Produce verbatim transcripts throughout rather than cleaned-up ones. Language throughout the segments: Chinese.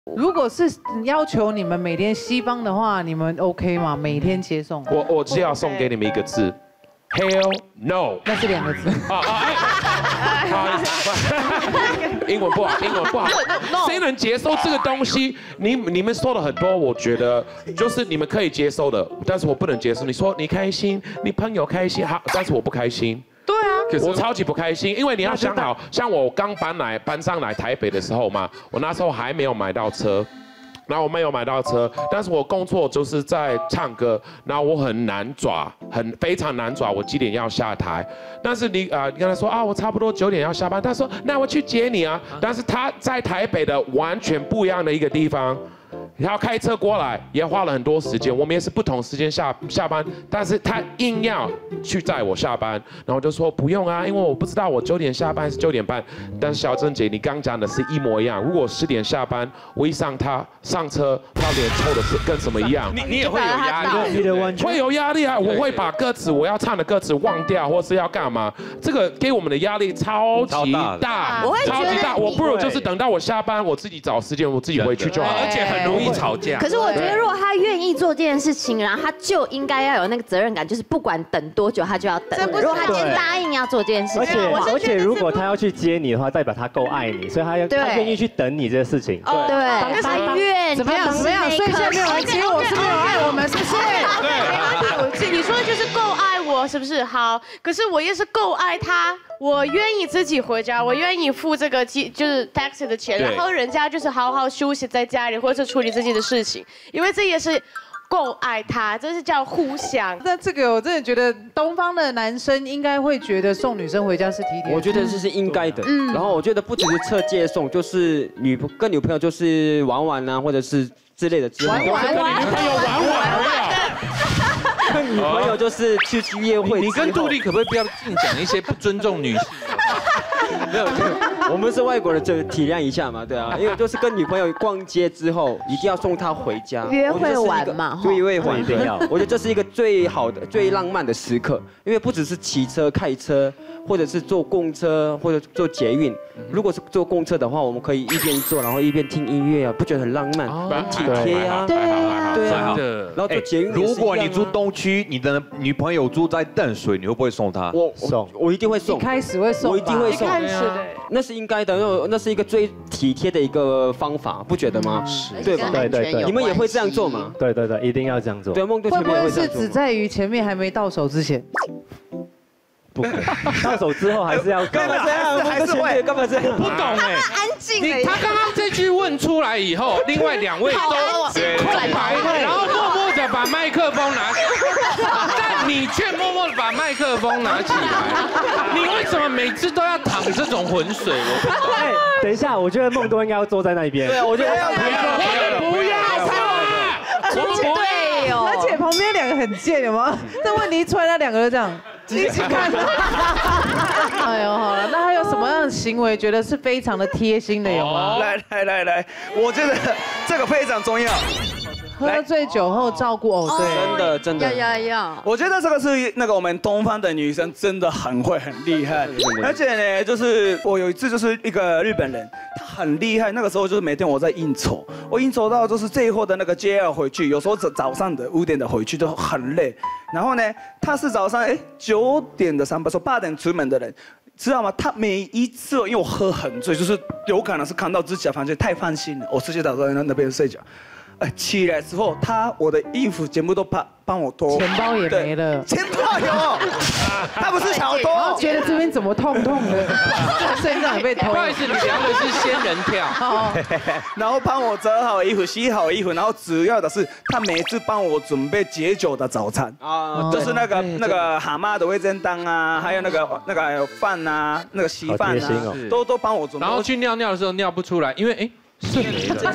如果是要求你们每天西方的话，你们 OK 吗？每天接送？ 我我只要送给你们一个字 ，Hell no。 那是两个字。 啊啊！不好意思，英文不好，英文不好。谁能接受这个东西？你你们说的很多，我觉得就是你们可以接受的，但是我不能接受。你说你开心，你朋友开心，好，但是我不开心。 对啊， 我超级不开心，因为你要想好，像我刚搬来搬上来台北的时候嘛，我那时候还没有买到车，然后我没有买到车，但是我工作就是在唱歌，然后我很难抓，很非常难抓，我几点要下台，但是你啊、呃，你跟他说啊，我差不多九点要下班，他说那我去接你啊，但是他在台北的完全不一样的一个地方。 然后开车过来也花了很多时间，我们也是不同时间下下班，但是他硬要去载我下班，然后我就说不用啊，因为我不知道我九点下班还是九点半。但是小珍姐，你刚讲的是一模一样，如果十点下班，我一上他上车，他脸臭的是跟什么一样？ 你你也会有压力， 你的完全会有压力啊！我会把歌词我要唱的歌词忘掉，或是要干嘛？这个给我们的压力超级大， 我会超级大。我不如就是等到我下班，我自己找时间，我自己回去就好， 而且很容易吵架。 可是我觉得，如果他愿意做这件事情，然后他就应该要有那个责任感，就是不管等多久，他就要等。如果他今天答应要做这件事情， 而且而且如果他要去接你的话，代表他够爱你，所以他要他愿意去等你这个事情。 对，他愿怎么样怎么样？所以现在没有人接我，是没有爱我们，是不是？ 对，你说的就是够爱我，是不是？好，可是我也是够爱他。 我愿意自己回家，我愿意付这个机就是 taxi 的钱，然后人家就是好好休息在家里，或者是处理自己的事情，因为这也是够爱他，这是叫互相。 那这个我真的觉得东方的男生应该会觉得送女生回家是体贴。 我觉得这是应该的。嗯。然后我觉得不只是车接送，就是女跟女朋友就是玩玩啊，或者是之类的之后。 玩玩玩。 女朋友玩玩。 跟女朋友就是去约会。 你跟杜丽可不可以不要净讲一些不尊重女性？ 没有，我们是外国人，就体谅一下嘛，对啊。因为就是跟女朋友逛街之后，一定要送她回家。 约会玩嘛， 对，约会玩一定要。我觉得这是一个最好的、最浪漫的时刻，因为不只是骑车、开车，或者是坐公车或者坐捷运。如果是坐公车的话，我们可以一边坐，然后一边听音乐啊，不觉得很浪漫、很体贴啊？ 对啊， 对啊。然后坐捷运， 如果你住东区，你的女朋友住在淡水，你会不会送她？ 我送，我一定会送。 一开始会送， 我一定会送。 一开始的， 那是应该的，那那是一个最体贴的一个方法，不觉得吗？是，对吧？ 对对对， 你们也会这样做吗？ 对对对，一定要这样做。 对，梦对会不会是前面也会这样做只在于前面还没到手之前？ 不可能，到手之后还是要干嘛这样？还是会干嘛这样？ 不懂哎， 安静你他刚刚这句问出来以后，另外两位都空白，然后默默的把麦克风拿起来，但你却默默的把麦克风拿起来，你为什么每次都要淌这种浑水？我不懂。 哎，等一下，我觉得梦多应该要坐在那边。 对，我觉得不要不要我们不要。 对哦， 而且旁边两个很贱，有吗？但问题出来，那两个就这样一起看。哎呦，好了，那还有什么样的行为觉得是非常的贴心的有吗？ 来来来来，我觉得这个非常重要。 喝醉酒后照顾哦，对， 真的真的要要要。 我觉得这个是那个我们东方的女生真的很会很厉害，而且呢，就是我有一次就是一个日本人，他很厉害。那个时候就是每天我在应酬，我应酬到就是最后的那个 J R 回去，有时候早早上的五点的回去都很累。然后呢，他是早上哎九点的上班，说八点出门的人。知道吗？他每一次，因为我喝很醉，就是有可能是看到自己的房间太放心了，我直接打算在那边睡觉。哎，起来之后，他我的衣服全部都帮帮我脱， 钱包也没了， 钱包有，他不是小偷， 觉得这边怎么痛痛的，身上也被偷。 不好意思，你聊的是仙人跳。 然后帮我折好衣服，洗好衣服，然后主要的是他每次帮我准备解酒的早餐啊，就是那个那个蛤蟆的味噌汤啊，还有那个那个饭啊，那个稀饭啊，都都帮我准备。 然后去尿尿的时候尿不出来，因为哎。睡没了，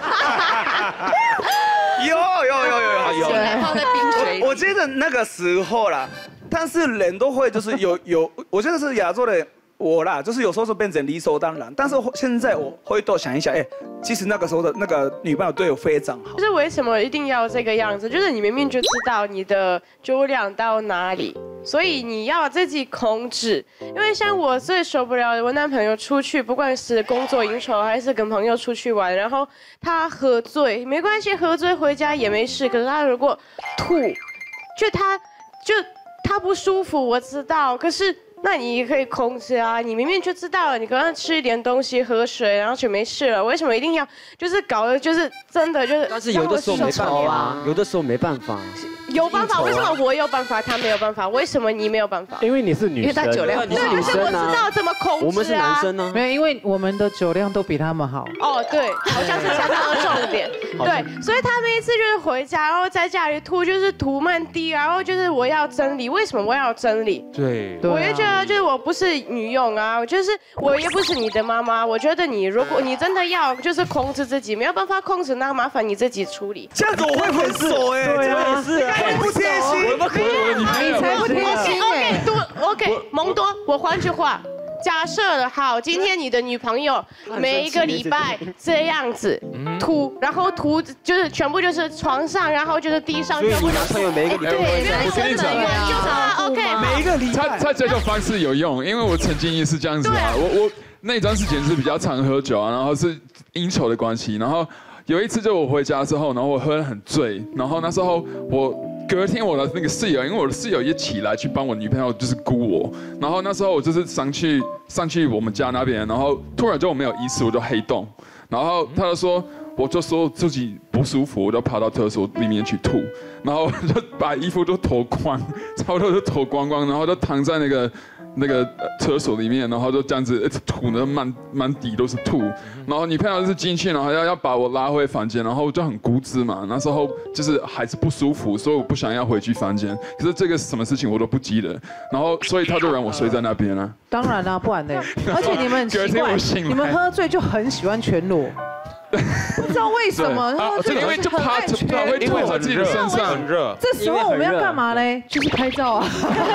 有有有有有有，泡在冰水里。 我我觉得那个时候啦，但是人都会就是有有，我觉得是亚洲的我啦，就是有时候是变成理所当然。但是现在我会多想一想，哎，其实那个时候的那个女朋友对我非常好。 就是为什么一定要这个样子？就是你明明就知道你的酒量到哪里。 所以你要自己控制。因为像我最受不了的，我男朋友出去，不管是工作应酬还是跟朋友出去玩，然后他喝醉，没关系，喝醉回家也没事。可是他如果吐，就他就他不舒服，我知道，可是。那你也可以控制啊！你明明就知道了，你刚刚吃一点东西、喝水，然后就没事了，为什么一定要就是搞的，就是真的就是？ 但是有的时候没办法啊，有的时候没办法。 有办法？为什么我有办法，他没有办法？为什么你没有办法？ 因为你是女生， 因为他酒量， 你是女生啊， 我知道怎么控制啊。 我们是男生呢， 没有，因为我们的酒量都比他们好。 哦，对，好像是讲到重点。对，所以他每一次就是回家，然后在家里吐，就是吐满地，然后就是我要真理，为什么我要真理？ 对， 我也觉得就是我不是女佣啊，就是我也不是你的妈妈。我觉得你如果你真的要就是控制自己，没有办法控制，那麻烦你自己处理。 这样子我会分手哎， 对啊，是不贴心。 我不可以， 你才不贴心 OK， 多 OK， 蒙多，我换句话。假设了好，今天你的女朋友每一个礼拜这样子吐，然后吐就是全部就是床上，然后就是地上。 所以你男朋友每一个礼拜对， 我跟你讲， 就是啊 OK， 每一个礼拜。 他他这个方式有用，因为我曾经也是这样子啊，我我那段时间是比较常喝酒啊，然后是应酬的关系，然后有一次就我回家之后，然后我喝得很醉，然后那时候我。隔天我的那个室友，因为我的室友也起来去帮我女朋友就是估我，然后那时候我就是上去上去我们家那边，然后突然就我没有意识，我就黑洞，然后他就说，我就说自己不舒服，我就跑到厕所里面去吐，然后就把衣服都脱光，差不多就脱光光，然后就躺在那个。那个厕所里面，然后就这样子吐的满满底都是吐，然后女朋友是进去，然后要要把我拉回房间，然后就很固执嘛，那时候就是还是不舒服，所以我不想要回去房间。可是这个什么事情我都不记得，然后所以他就让我睡在那边了。 当然啦，不然呢？而且你们很奇怪，你们喝醉就很喜欢全裸。不知道为什么，喝醉因为就怕他会吐在自己的身上， 很热。 这时候我们要干嘛嘞？就是拍照啊。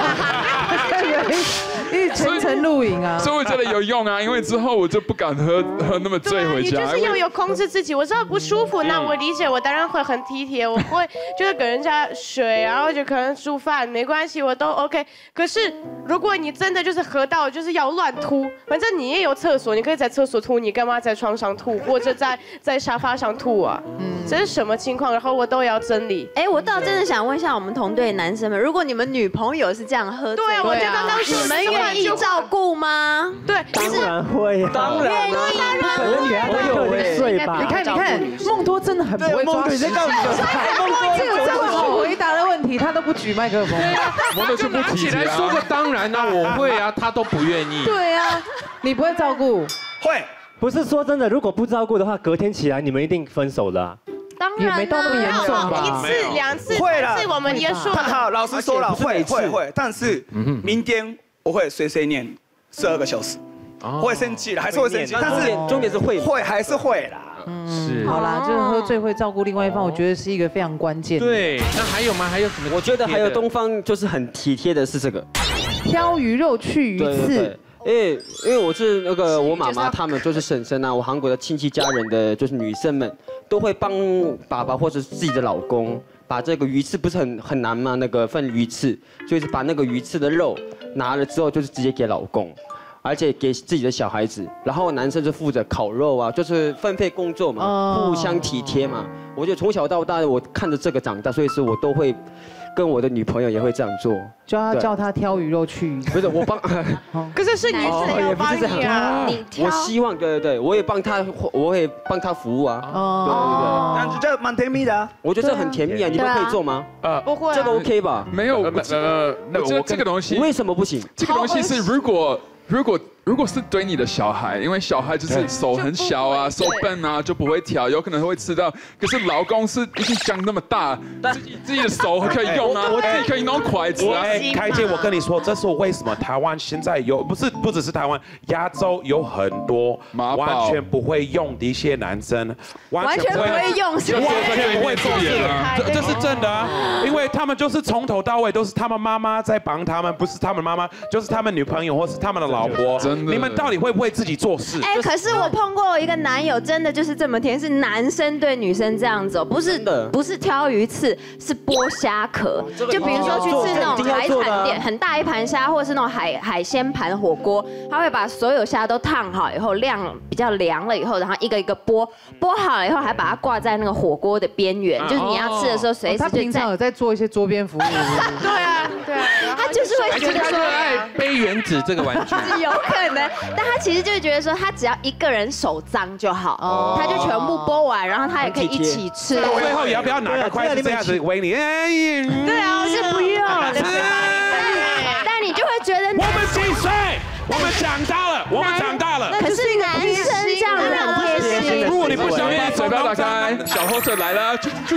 因为全程录影啊， 所以我觉得有用啊，因为之后我就不敢喝喝那么醉回家。 你就是要有控制自己，我知道不舒服，那我理解，我当然会很体贴，我会就是给人家水，然后就可能煮饭，没关系，我都 OK。可是如果你真的就是喝到就是要乱吐，反正你也有厕所，你可以在厕所吐，你干嘛在床上吐，或者在在沙发上吐啊？嗯，这是什么情况？然后我都要整理。 哎，我倒真的想问一下我们同队的男生们，如果你们女朋友是这样喝醉， 对啊，我就刚刚说你们愿意照顾吗？ 对， 当然会， 当然了， 不可能女孩都有人睡吧？ 你看，你看，梦多真的很不会抓时间。这个这么好回答的问题，他都不举麦克风。 我都就拿起来说个当然啊，我会啊，他都不愿意。 对啊，你不会照顾？ 会。 不是说真的，如果不照顾的话，隔天起来你们一定分手了。 当然也没到那么严重吧？ 一次两次， 会啦， 是我们也说好，老师说了会会会，但是明天我会碎碎念十二个小时，会生气了，还是会生气，但是重点是会会还是会啦。 是。 好啦，就是喝醉会照顾另外一方，我觉得是一个非常关键。 对，那还有吗？还有什么？ 我觉得还有东方就是很体贴的是这个， 挑鱼肉去鱼刺。 因为因为我是那个我妈妈他们就是婶婶啊，我韩国的亲戚家人的就是女生们都会帮爸爸或者是自己的老公把这个鱼刺不是很很难吗？那个分鱼刺，就是把那个鱼刺的肉拿了之后就是直接给老公，而且给自己的小孩子，然后男生就负责烤肉啊，就是分配工作嘛，互相体贴嘛。我觉得从小到大我看着这个长大，所以是我都会。跟我的女朋友也会这样做， 就要叫她挑鱼肉去。 不是我帮， 可是是女生要帮你啊，你挑。 我希望对对对，我也帮她，我会帮她服务啊。哦， 对对对，这蛮甜蜜的。 我觉得这很甜蜜啊，你们可以做吗？ 呃，不会。 这个 OK 吧？ 没有，呃，那我这个东西为什么不行？ 这个东西是如果如果。如果是对你的小孩，因为小孩就是手很小啊，手笨啊，就不会挑，有可能会吃到。可是老公是已经长那么大，自己自己的手可以用啊，我自己可以弄筷子啊。 开姐，我跟你说，这是为什么台湾现在有，不是不只是台湾，亚洲有很多完全不会用的一些男生， 完全不会用， 完全不会做事，这这是真的啊，因为他们就是从头到尾都是他们妈妈在帮他们，不是他们妈妈就是他们女朋友或是他们的老婆。 真的，你们到底会不会自己做事？ 哎，可是我碰过一个男友，真的就是这么甜，是男生对女生这样子哦，不是不是挑鱼刺，是剥虾壳。就比如说去吃那种海产店，很大一盘虾，或者是那种海海鲜盘火锅，他会把所有虾都烫好以后晾比较凉了以后，然后一个一个剥，剥好了以后还把它挂在那个火锅的边缘，就是你要吃的时候随时就在。 他平常有在做一些桌边服务。 对啊，对啊， 他就是会觉得说爱背原子这个玩具， 有可能，但他其实就会觉得说，他只要一个人手脏就好，他就全部剥完，然后他也可以一起吃。 最后也要不要拿个筷子这样子喂你？ 对啊，是不用。但你就会觉得， 我们几岁？我们长大了，我们长大了。 可是男生这样子很贴心。 如果你不想把嘴巴打开，小后者来了，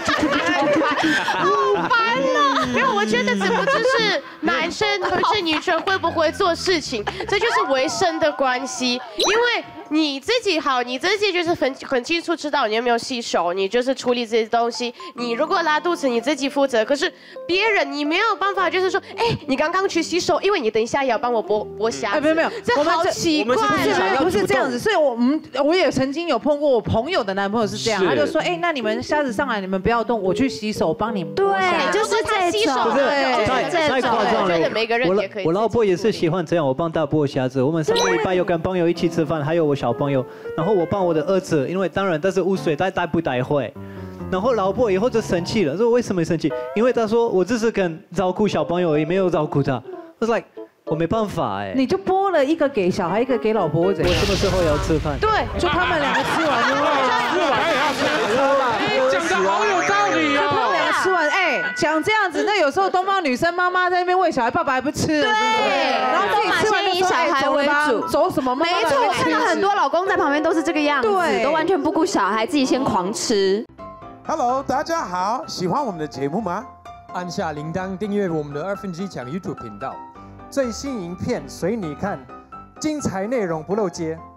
好烦哦！没有，我觉得这不就是男生或是女生会不会做事情，这就是维生的关系。因为你自己好，你自己就是很很清楚知道你有没有洗手，你就是处理这些东西。你如果拉肚子，你自己负责。可是别人你没有办法，就是说，哎，你刚刚去洗手，因为你等一下也要帮我剥剥虾。 哎，没有没有， 这好奇怪。 不是不是这样子，所以我们我也曾经有碰过我朋友的男朋友是这样，他就说，哎，那你们虾子上来，你们不要动，我去洗手帮你们剥虾。 对，就是他洗手， 对，太夸张了。 每个人也可以。 我老婆也是喜欢这样，我帮她剥虾子。我们上个礼拜有跟朋友一起吃饭，还有我小朋友，然后我帮我的儿子，因为当然他是五岁，他待不待会。然后老婆以后就生气了，说为什么生气？因为他说我只是跟照顾小朋友，也没有照顾他。我 like 我没办法哎。 你就剥了一个给小孩，一个给老婆，怎样？ 我什么时候也要吃饭？ 对，就他们两个吃完就会吃完也要吃。 讲的好有道理哦。 他们两个吃完，哎，讲这样子，那有时候东方女生妈妈在那边喂小孩，爸爸还不吃，对，然后自己吃完就以小孩为主， 走什么？ 没错，我看到很多老公在旁边都是这个样子，都完全不顾小孩，自己先狂吃。 Hello， 大家好，喜欢我们的节目吗？按下铃铛订阅我们的二分之一强 YouTube 频道，最新影片随你看，精彩内容不漏接。